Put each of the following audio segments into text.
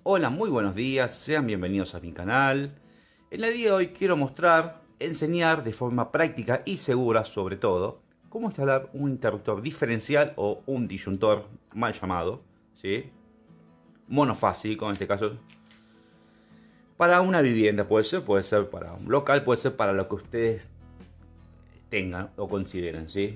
Hola, muy buenos días, sean bienvenidos a mi canal. En el día de hoy quiero enseñar de forma práctica y segura sobre todo, cómo instalar un interruptor diferencial o un disyuntor mal llamado, ¿sí? Monofásico en este caso, para una vivienda, puede ser para un local, puede ser para lo que ustedes tengan o consideren, ¿sí?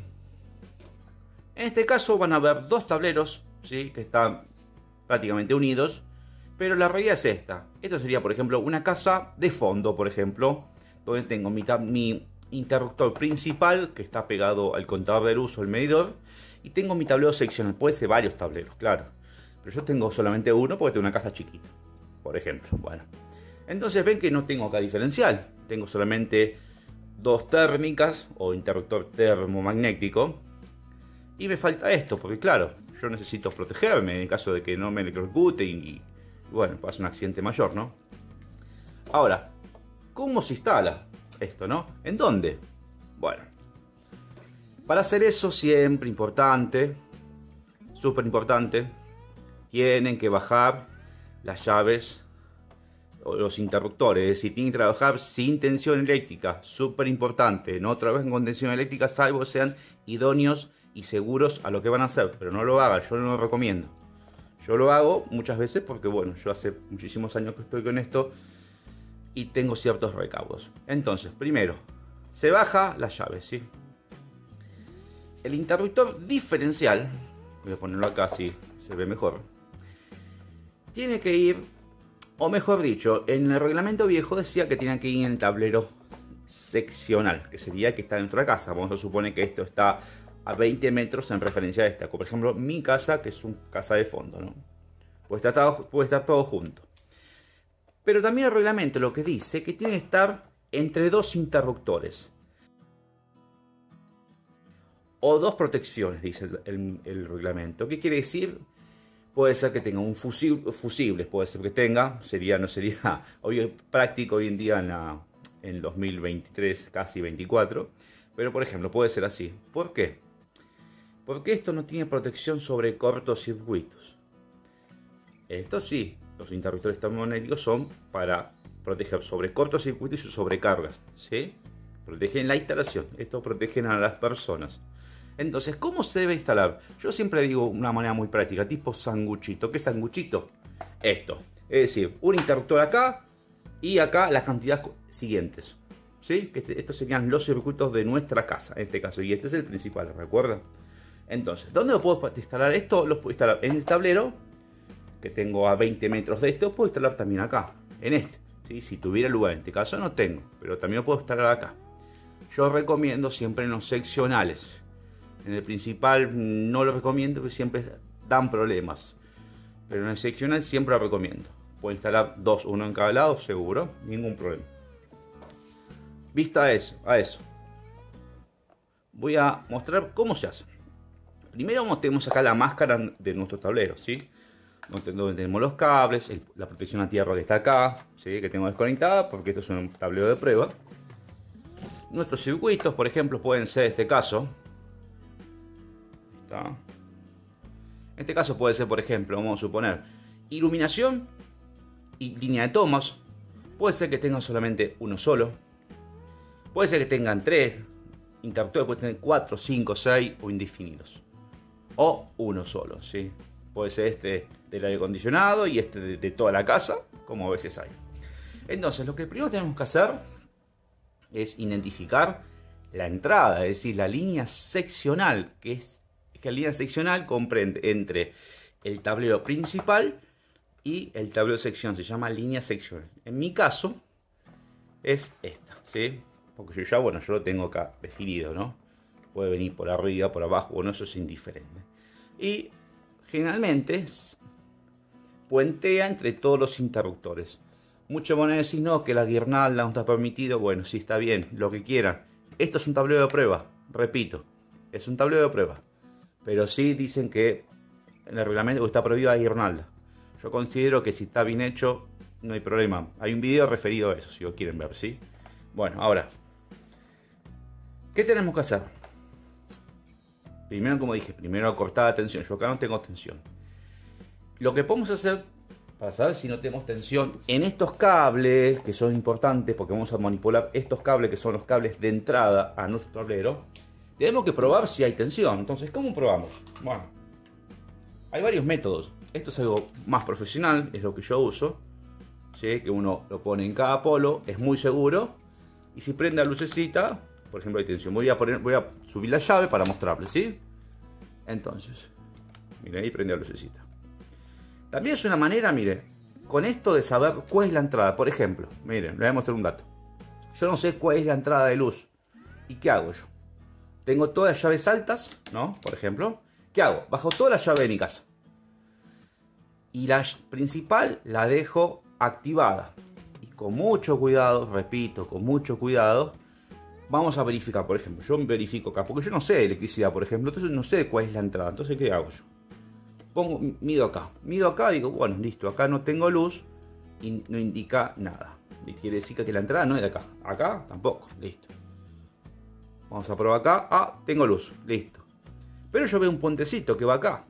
En este caso van a ver dos tableros, ¿sí? Que están prácticamente unidos. Pero la realidad es esta. Esto sería, por ejemplo, una casa de fondo, por ejemplo, donde tengo mi interruptor principal, que está pegado al contador de luz o el medidor, y tengo mi tablero seccional. Puede ser varios tableros, claro. Pero yo tengo solamente uno porque tengo una casa chiquita, por ejemplo. Bueno, entonces ven que no tengo acá diferencial. Tengo solamente dos térmicas o interruptor termomagnético. Y me falta esto, porque claro, yo necesito protegerme en caso de que no me electrocute y bueno, pasa un accidente mayor, ¿no? Ahora, ¿cómo se instala esto, no? ¿En dónde? Bueno, para hacer eso siempre importante, súper importante, tienen que bajar las llaves o los interruptores, es decir, tienen que trabajar sin tensión eléctrica, súper importante, no trabajen con tensión eléctrica salvo sean idóneos y seguros a lo que van a hacer, pero no lo hagan, yo no lo recomiendo. Yo lo hago muchas veces porque, bueno, yo hace muchísimos años que estoy con esto y tengo ciertos recaudos. Entonces, primero, se baja la llave, ¿sí? El interruptor diferencial, voy a ponerlo acá así se ve mejor, tiene que ir, o mejor dicho, en el reglamento viejo decía que tiene que ir en el tablero seccional, que sería el que está dentro de la casa. Vamos a suponer que esto está a 20 metros en referencia a esta. Por ejemplo, mi casa, que es una casa de fondo, ¿no? Puede estar todo junto. Pero también el reglamento lo que dice que tiene que estar entre dos interruptores. O dos protecciones, dice el reglamento. ¿Qué quiere decir? Puede ser que tenga un fusible, puede ser que tenga, no sería obvio, práctico hoy en día en 2023, casi 24. Pero por ejemplo, puede ser así. ¿Por qué? Porque esto no tiene protección sobre cortocircuitos. Esto sí, los interruptores termomagnéticos son para proteger sobre cortocircuitos y sobrecargas, ¿sí? Protegen la instalación, esto protegen a las personas. Entonces, ¿cómo se debe instalar? Yo siempre digo una manera muy práctica, tipo sanguchito. ¿Qué sanguchito? Esto, es decir, un interruptor acá y acá las cantidades siguientes, ¿sí? Que estos serían los circuitos de nuestra casa, en este caso, y este es el principal, ¿recuerdan? Entonces, ¿dónde lo puedo instalar esto? Lo puedo instalar en el tablero, que tengo a 20 metros de esto, puedo instalar también acá, en este, ¿sí? Si tuviera lugar, en este caso no tengo, pero también lo puedo instalar acá. Yo recomiendo siempre en los seccionales. En el principal no lo recomiendo porque siempre dan problemas, pero en el seccional siempre lo recomiendo. Puedo instalar dos, uno en cada lado, seguro, ningún problema. Vista a eso, voy a mostrar cómo se hace. Primero tenemos acá la máscara de nuestro tablero, ¿sí? Donde tenemos los cables, la protección a tierra que está acá, ¿sí? Que tengo desconectada porque esto es un tablero de prueba. Nuestros circuitos, por ejemplo, pueden ser este caso. ¿Está? En este caso puede ser, por ejemplo, vamos a suponer, iluminación y línea de tomas. Puede ser que tengan solamente uno solo. Puede ser que tengan tres interruptores, puede tener 4, 5, 6 o indefinidos. O uno solo, ¿sí? Puede ser este del aire acondicionado y este de toda la casa, como a veces hay. Entonces, lo que primero tenemos que hacer es identificar la entrada, es decir, la línea seccional, que la línea seccional comprende entre el tablero principal y el tablero seccional, se llama línea seccional. En mi caso es esta, ¿sí? Porque yo lo tengo acá definido, ¿no? Puede venir por arriba, por abajo, bueno, eso es indiferente. Y generalmente puentea entre todos los interruptores. Muchos van a decir, no, que la guirnalda no está permitido. Bueno, sí, está bien, lo que quieran. Esto es un tablero de prueba, repito, es un tablero de prueba. Pero sí dicen que en el reglamento está prohibida la guirnalda. Yo considero que si está bien hecho, no hay problema. Hay un video referido a eso, si lo quieren ver, ¿sí? Bueno, ahora, ¿qué tenemos que hacer? Primero, como dije, primero cortar la tensión. Yo acá no tengo tensión. Lo que podemos hacer para saber si no tenemos tensión en estos cables, que son importantes porque vamos a manipular estos cables que son los cables de entrada a nuestro tablero. Tenemos que probar si hay tensión. Entonces, ¿cómo probamos? Bueno, hay varios métodos. Esto es algo más profesional, es lo que yo uso, ¿sí? Que uno lo pone en cada polo, es muy seguro. Y si prende la lucecita, por ejemplo, hay tensión. Voy a subir la llave para mostrarles, ¿sí? Entonces, miren, ahí prende la lucecita. También es una manera, mire, con esto de saber cuál es la entrada. Por ejemplo, miren, les voy a mostrar un dato. Yo no sé cuál es la entrada de luz. ¿Y qué hago yo? Tengo todas las llaves altas, ¿no? Por ejemplo. ¿Qué hago? Bajo toda la llave de mi casa. Y la principal la dejo activada. Y con mucho cuidado, repito, con mucho cuidado, vamos a verificar. Por ejemplo, yo verifico acá, porque yo no sé de electricidad, por ejemplo. Entonces no sé cuál es la entrada. Entonces, ¿qué hago yo? Mido acá, digo, bueno, listo, acá no tengo luz y no indica nada. Quiere decir que la entrada no es de acá. Acá tampoco, listo. Vamos a probar acá. Ah, tengo luz, listo. Pero yo veo un puentecito que va acá.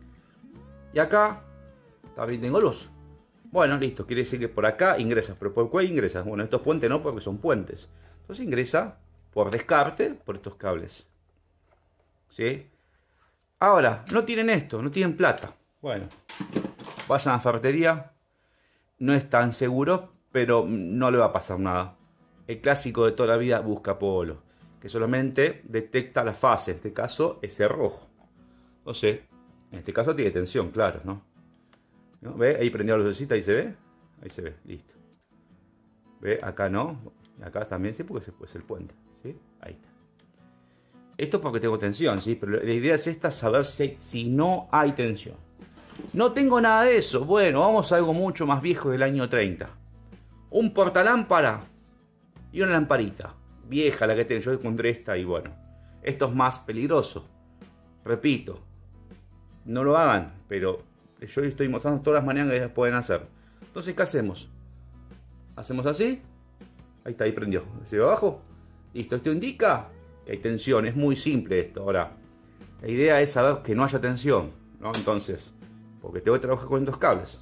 Y acá también tengo luz. Bueno, listo, quiere decir que por acá ingresas. ¿Pero por cuál ingresas? Bueno, estos puentes no, porque son puentes. Entonces ingresa por descarte por estos cables. ¿Sí? Ahora, no tienen esto, no tienen plata. Bueno, vayan a la ferretería. No es tan seguro, pero no le va a pasar nada. El clásico de toda la vida, busca polo, que solamente detecta la fase. En este caso es el rojo. No sé, en este caso tiene tensión, claro, ¿no? ¿Ve? Ahí prendió la lucecita, ahí se ve. Ahí se ve, listo. ¿Ve? Acá no. Acá también sí, porque es el puente. ¿Sí? Ahí está. Esto porque tengo tensión, ¿sí? Pero la idea es esta, saber si no hay tensión. No tengo nada de eso. Bueno, vamos a algo mucho más viejo del año 30. Un portalámpara y una lamparita. Vieja la que tengo. Yo encontré esta y bueno. Esto es más peligroso. Repito. No lo hagan, pero yo estoy mostrando todas las maneras que ellas pueden hacer. Entonces, ¿qué hacemos? Hacemos así. Ahí está, ahí prendió. ¿Se ve abajo? Listo, esto indica que hay tensión. Es muy simple esto. Ahora, la idea es saber que no haya tensión, ¿no? Entonces, porque tengo que trabajar con estos cables.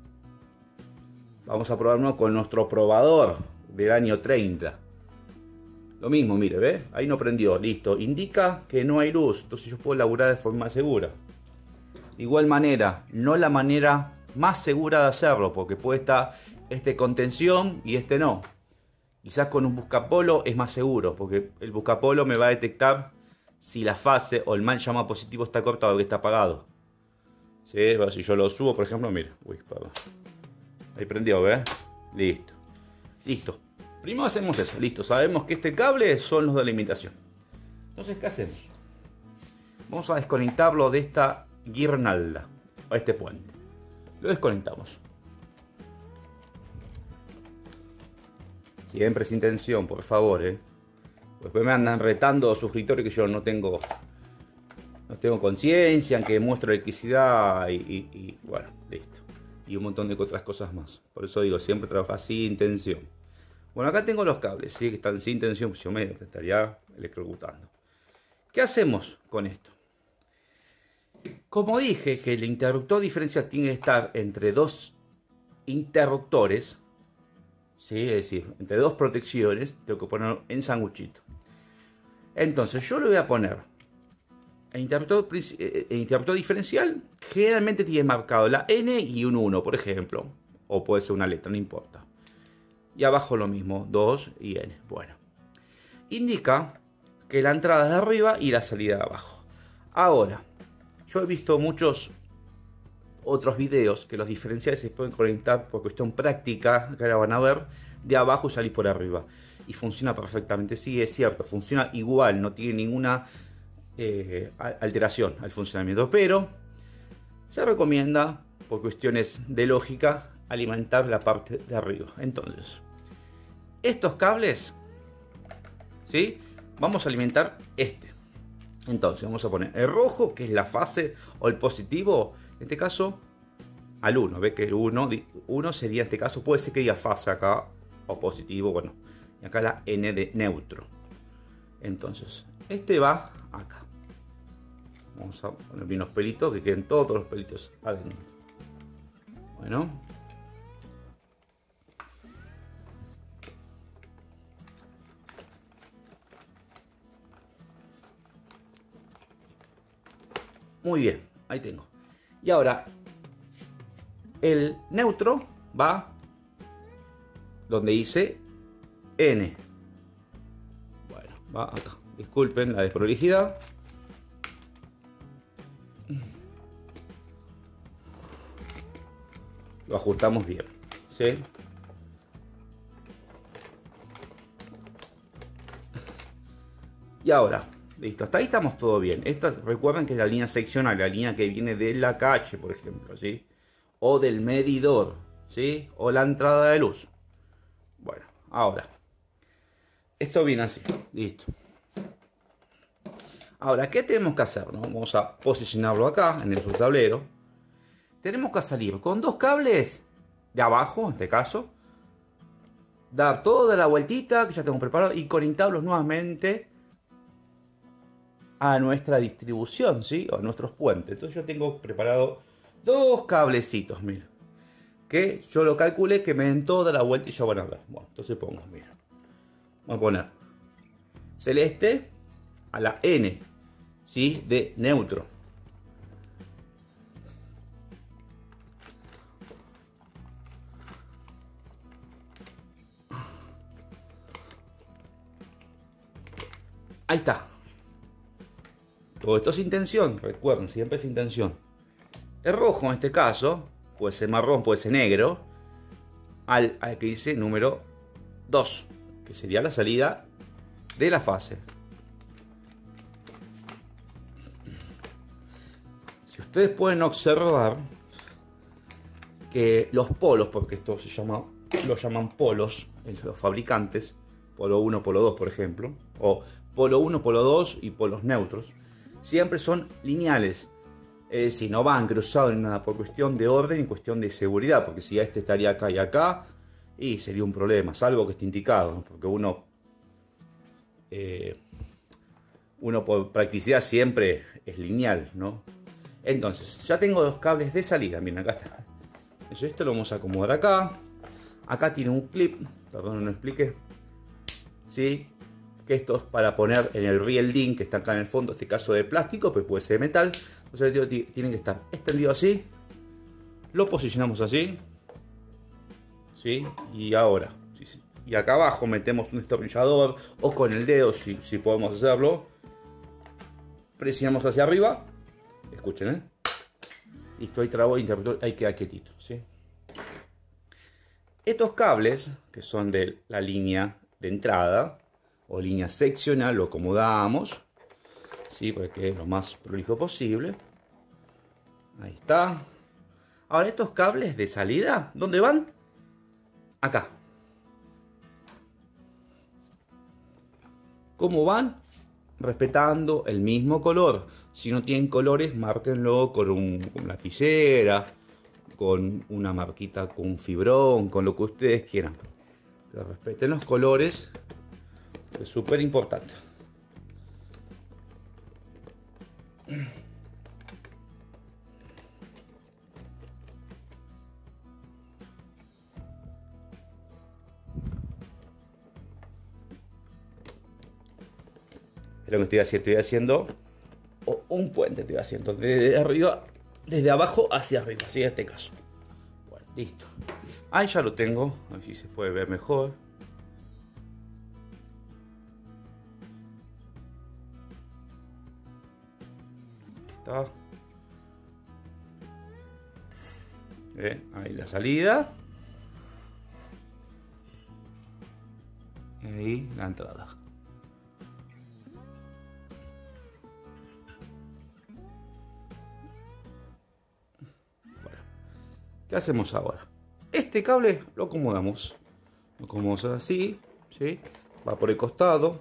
Vamos a probarnos con nuestro probador del año 30. Lo mismo, mire, ¿ve? Ahí no prendió, listo. Indica que no hay luz, entonces yo puedo laburar de forma segura. De igual manera, no la manera más segura de hacerlo, porque puede estar este con tensión y este no. Quizás con un buscapolo es más seguro, porque el buscapolo me va a detectar si la fase o el mal llamado positivo está cortado o que está apagado. ¿Sí? Si yo lo subo, por ejemplo, mira. Uy, perdón. Ahí prendió, ¿ves? Listo. Listo. Primero hacemos eso. Listo. Sabemos que este cable son los de alimentación. Entonces, ¿qué hacemos? Vamos a desconectarlo de esta guirnalda, o este puente. Lo desconectamos. Siempre sin tensión, por favor, Después me andan retando suscriptores que yo no tengo conciencia, en que muestro electricidad y bueno, listo. Y un montón de otras cosas más. Por eso digo, siempre trabaja sin tensión. Bueno, acá tengo los cables, ¿sí? Que están sin tensión, pues yo me estaría electrocutando. ¿Qué hacemos con esto? Como dije que el interruptor diferencial tiene que estar entre dos interruptores, ¿sí? Es decir, entre dos protecciones, tengo que ponerlo en sanguchito. Entonces yo le voy a poner el interruptor diferencial. Generalmente tiene marcado la N y un 1, por ejemplo. O puede ser una letra, no importa. Y abajo lo mismo, 2 y N. Bueno. Indica que la entrada es de arriba y la salida de abajo. Ahora, yo he visto muchos otros videos que los diferenciales se pueden conectar por cuestión práctica, que ahora van a ver, de abajo y salir por arriba. Y funciona perfectamente, sí, es cierto, funciona igual, no tiene ninguna alteración al funcionamiento, pero se recomienda, por cuestiones de lógica, alimentar la parte de arriba. Entonces, estos cables, ¿sí? Vamos a alimentar este. Entonces, vamos a poner el rojo, que es la fase, o el positivo, en este caso, al 1. Ve que el 1 sería, en este caso, puede ser que diga fase acá, o positivo, bueno. Y acá la N de neutro. Entonces, este va acá. Vamos a poner bien los pelitos, que queden todos los pelitos adentro. Bueno, Muy bien, ahí tengo. Y ahora, el neutro va donde dice N. Bueno, va acá. Disculpen la desprolijidad. Lo ajustamos bien, ¿sí? Y ahora, listo, hasta ahí estamos todo bien. Esta, recuerden que es la línea seccional, la línea que viene de la calle, por ejemplo, ¿sí? O del medidor, ¿sí? O la entrada de luz. Bueno, ahora, esto viene así, listo. Ahora, ¿qué tenemos que hacer? ¿No? Vamos a posicionarlo acá, en el tablero. Tenemos que salir con dos cables de abajo, en este caso. Dar toda la vueltita que ya tengo preparado y conectarlos nuevamente a nuestra distribución, ¿sí? O a nuestros puentes. Entonces yo tengo preparado dos cablecitos, mira. Que yo lo calculé que me den toda la vuelta y ya van a ver. Bueno, entonces pongo, mira. Vamos a poner celeste a la N, ¿sí? De neutro. Ahí está. Todo esto sin tensión, recuerden, siempre sin tensión. El rojo en este caso, puede ser marrón, puede ser negro, al que dice número 2, que sería la salida de la fase. Si ustedes pueden observar que los polos, porque esto se llama, lo llaman polos, los fabricantes, polo 1, polo 2 por ejemplo, o polo 1, polo 2 y polos neutros, siempre son lineales. Es decir, no van cruzados ni nada por cuestión de orden y cuestión de seguridad, porque si este estaría acá y acá, y sería un problema, salvo que esté indicado, ¿no? Porque uno por practicidad siempre es lineal, ¿no? Entonces, ya tengo dos cables de salida, miren, acá está. Entonces, esto lo vamos a acomodar acá. Acá tiene un clip, perdón, no expliqué, ¿sí? Que esto es para poner en el riel DIN que está acá en el fondo, este caso de plástico, pues puede ser de metal. Entonces tiene que estar extendido así. Lo posicionamos así, ¿sí? Y ahora, y acá abajo metemos un destornillador o con el dedo si podemos hacerlo. Presionamos hacia arriba. Escuchen, ¿eh? Listo, ahí trabó el interruptor, ahí queda quietito, ¿sí? Estos cables, que son de la línea de entrada o línea seccional, lo acomodamos, ¿sí? Para que quede lo más prolijo posible. Ahí está. Ahora estos cables de salida, ¿dónde van? Acá. ¿Cómo van? Respetando el mismo color. Si no tienen colores, márquenlo con una lapicera, con una marquita, con un fibrón, con lo que ustedes quieran. Pero respeten los colores, es súper importante. Lo que estoy haciendo un puente, estoy haciendo desde arriba, desde abajo hacia arriba, así en este caso. Bueno, listo. Ahí ya lo tengo, a ver si se puede ver mejor. Está. Ahí la salida. Y ahí la entrada. ¿Qué hacemos ahora? Este cable lo acomodamos. Lo acomodamos así, ¿sí? Va por el costado.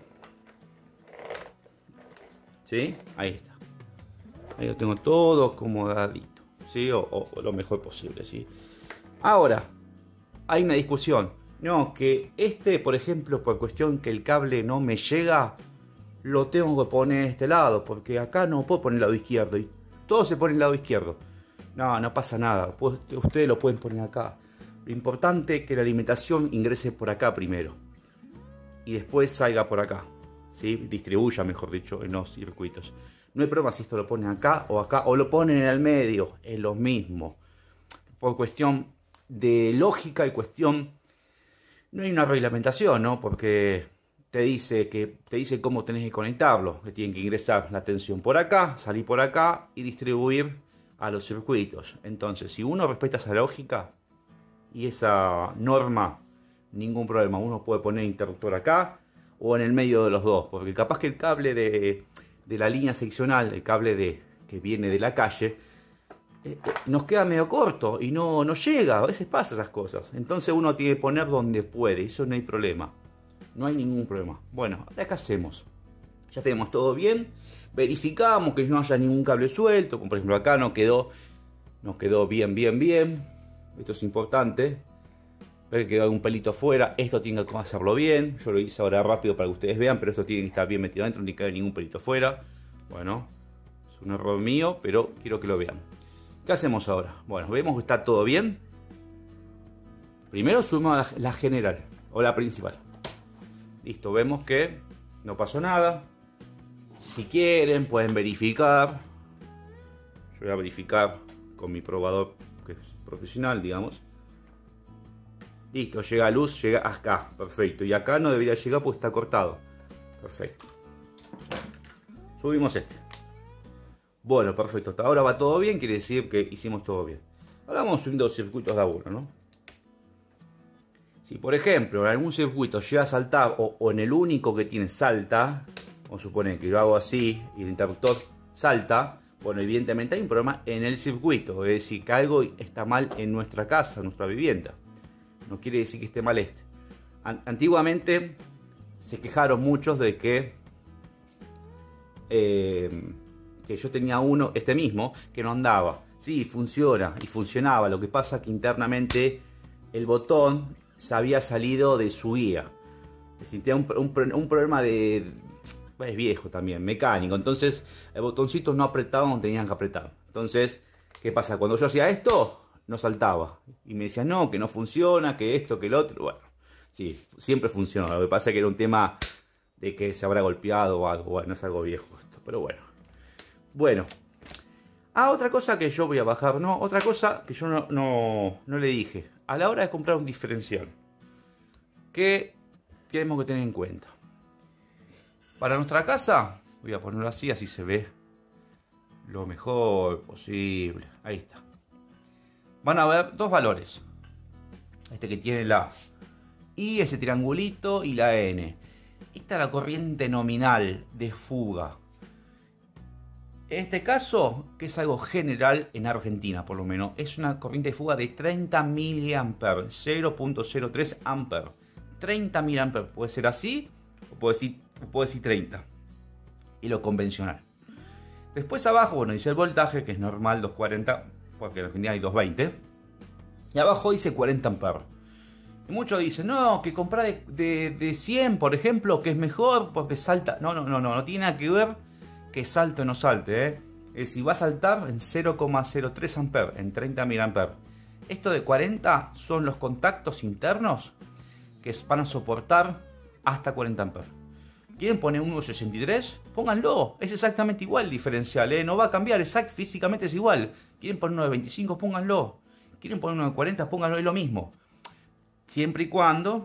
¿Sí? Ahí está. Ahí lo tengo todo acomodadito, ¿sí? O lo mejor posible, ¿sí? Ahora, hay una discusión. No, que este, por ejemplo, por cuestión que el cable no me llega, lo tengo que poner de este lado, porque acá no puedo poner el lado izquierdo. Y todo se pone el lado izquierdo. No, no pasa nada. Ustedes lo pueden poner acá. Lo importante es que la alimentación ingrese por acá primero. Y después salga por acá, ¿sí? Distribuya, mejor dicho, en los circuitos. No hay problema si esto lo ponen acá o lo ponen en el medio, es lo mismo. Por cuestión de lógica y cuestión, no hay una reglamentación, ¿no? Porque te dice cómo tenés que conectarlo, que tienen que ingresar la tensión por acá, salir por acá y distribuir a los circuitos. Entonces, si uno respeta esa lógica y esa norma, ningún problema. Uno puede poner interruptor acá o en el medio de los dos, porque capaz que el cable de la línea seccional, el cable que viene de la calle, nos queda medio corto y no llega. A veces pasa esas cosas. Entonces uno tiene que poner donde puede, eso no hay problema. No hay ningún problema. Bueno, ahora ¿qué hacemos? Ya tenemos todo bien. Verificamos que no haya ningún cable suelto. Como por ejemplo acá nos quedó bien. Esto es importante. Ver que quedó algún pelito afuera. Esto tiene que hacerlo bien. Yo lo hice ahora rápido para que ustedes vean, pero esto tiene que estar bien metido adentro. No tiene que haber ningún pelito afuera. Bueno, es un error mío, pero quiero que lo vean. ¿Qué hacemos ahora? Bueno, vemos que está todo bien. Primero subimos la general o la principal. Listo, vemos que no pasó nada. Si quieren pueden verificar. Yo voy a verificar con mi probador, que es profesional, digamos. Listo, llega luz, llega acá, perfecto. Y acá no debería llegar porque está cortado. Perfecto. Subimos este. Bueno, perfecto. Hasta ahora va todo bien, quiere decir que hicimos todo bien. Ahora vamos subiendo los circuitos de a uno, ¿no? Si por ejemplo en algún circuito llega a saltar o en el único que tiene salta, vamos a suponer que yo hago así y el interruptor salta, bueno, evidentemente hay un problema en el circuito, es decir, que algo está mal en nuestra casa, en nuestra vivienda. No quiere decir que esté mal este. Antiguamente se quejaron muchos de que yo tenía uno, este mismo, que no andaba. Sí, funciona y funcionaba. Lo que pasa es que internamente el botón se había salido de su guía. Es decir, tenía un problema es viejo también, mecánico. Entonces el botoncito no apretaba donde tenían que apretar. Entonces, ¿qué pasa? Cuando yo hacía esto, no saltaba. Y me decían, no, que no funciona, que esto, que el otro. Bueno, sí, siempre funcionó. Lo que pasa es que era un tema de que se habrá golpeado o algo. Bueno, es algo viejo esto, pero bueno. Bueno. Otra cosa que yo voy a bajar, ¿no? Otra cosa que yo no le dije. A la hora de comprar un diferencial, que tenemos que tener en cuenta. Para nuestra casa, voy a ponerlo así se ve lo mejor posible. Ahí está. Van a ver dos valores. Este que tiene la I, ese triangulito y la N. Esta es la corriente nominal de fuga. En este caso, que es algo general en Argentina por lo menos, es una corriente de fuga de 30 mA, 0.03 A. 30 mA, puede ser así o puede decir 30. Y lo convencional. Después abajo, bueno, dice el voltaje, que es normal, 240, porque en Argentina hay 220. Y abajo dice 40 A. Y muchos dicen, no, que comprar de 100, por ejemplo, que es mejor porque salta. No tiene nada que ver que salte o no salte, si va a saltar en 0,03 A, en 30 mA. Esto de 40 son los contactos internos que van a soportar hasta 40 A. ¿Quieren poner 1,63? Pónganlo, es exactamente igual el diferencial, no va a cambiar, físicamente es igual. ¿Quieren poner uno de 25? Pónganlo. ¿Quieren poner uno de 40? Pónganlo, es lo mismo. Siempre y cuando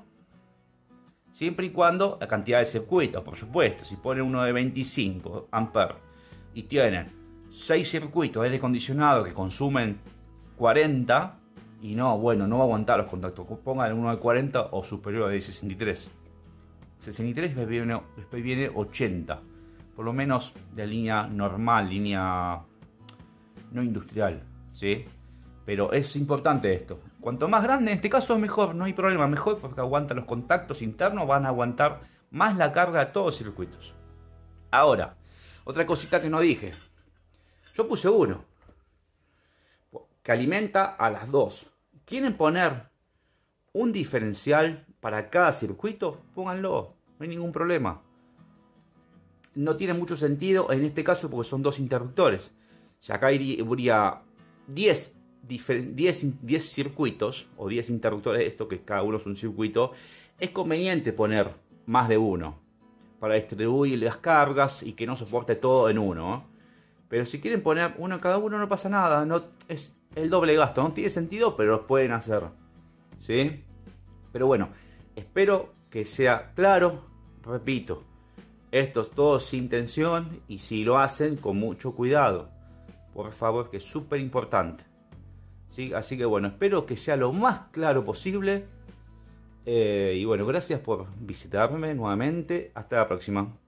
la cantidad de circuitos, por supuesto. Si ponen uno de 25 amperes y tienen 6 circuitos de aire acondicionado que consumen 40, y no va a aguantar los contactos. Pongan uno de 40 o superior de 63. 63 después viene 80. Por lo menos de línea normal, línea no industrial, ¿sí? Pero es importante esto. Cuanto más grande, en este caso es mejor, no hay problema, mejor porque aguanta los contactos internos, van a aguantar más la carga de todos los circuitos. Ahora, otra cosita que no dije. Yo puse uno, que alimenta a las dos. ¿Quieren poner un diferencial para cada circuito? Pónganlo, no hay ningún problema. No tiene mucho sentido en este caso porque son dos interruptores. Ya acá habría 10 circuitos o 10 interruptores, esto que cada uno es un circuito. Es conveniente poner más de uno para distribuir las cargas y que no soporte todo en uno. Pero si quieren poner uno cada uno no pasa nada, no es el doble gasto, no tiene sentido, pero lo pueden hacer, ¿sí? Pero bueno, espero que sea claro, repito, esto es todo sin tensión y si lo hacen con mucho cuidado, por favor, que es súper importante, ¿sí? Así que bueno, espero que sea lo más claro posible y bueno, gracias por visitarme nuevamente, hasta la próxima.